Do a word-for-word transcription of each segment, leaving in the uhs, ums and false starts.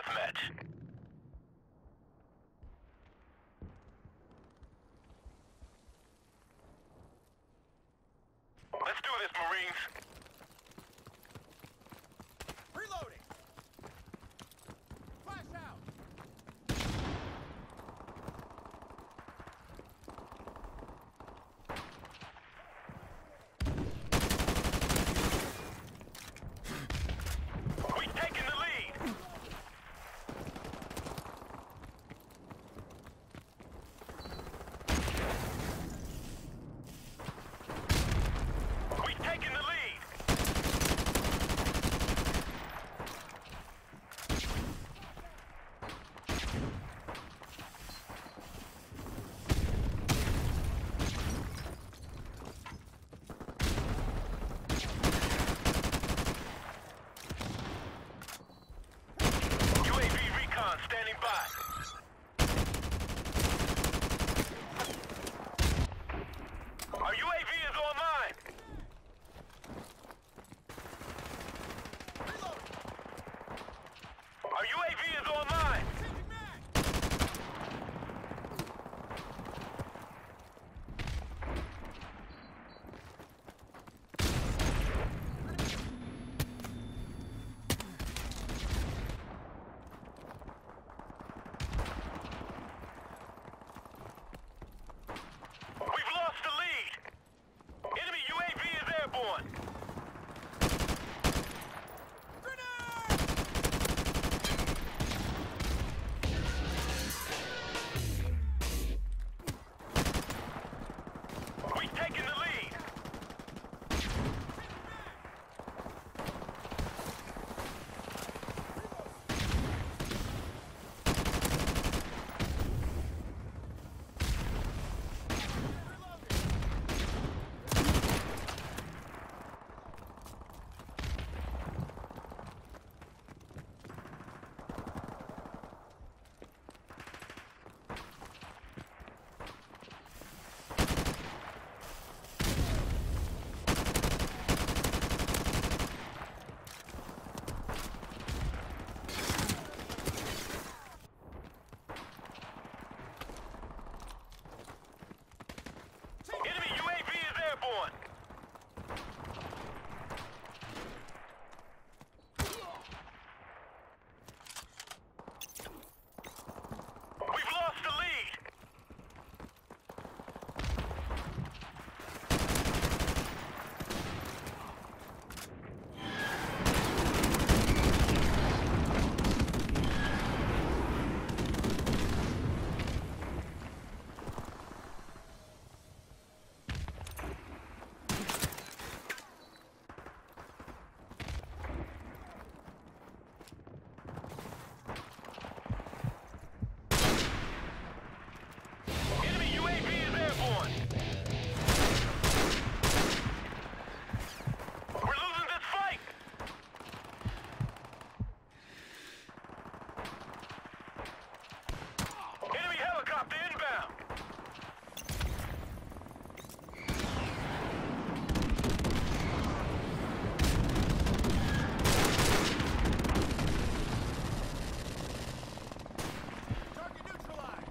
deathmatch. Let's do this, Marines. Reloading! Flash out! We've taken the lead. We've taken the lead. U A V recon standing by. Our U A V is online. Reloading! Our U A V is online. Changing mag! We've lost the lead. Enemy U A V is airborne. Grenade! We've taken the lead. Enemy U A V is airborne. We've lost the lead. Enemy U A V is airborne. We're losing this fight. Enemy helicopter inbound. Target neutralized!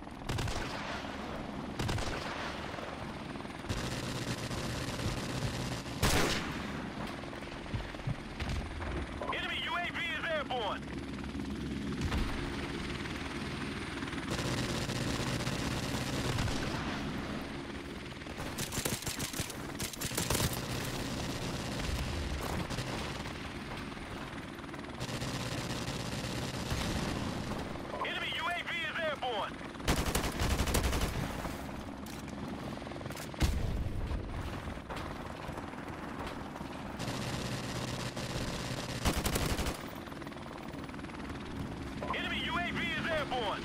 Enemy U A V is airborne. Enemy U A V is airborne. Enemy U A V is airborne.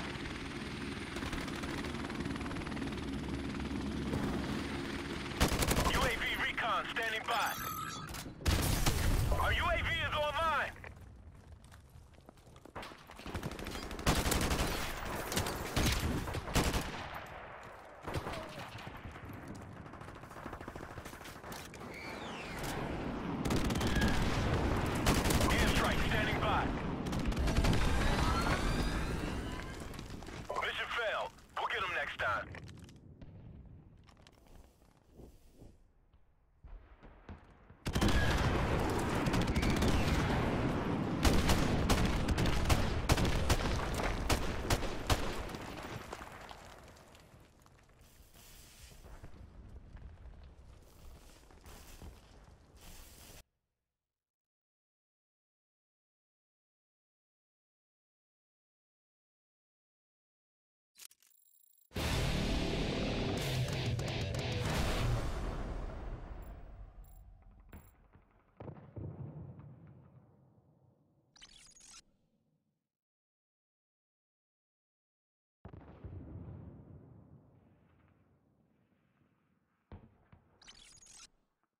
U A V recon standing by.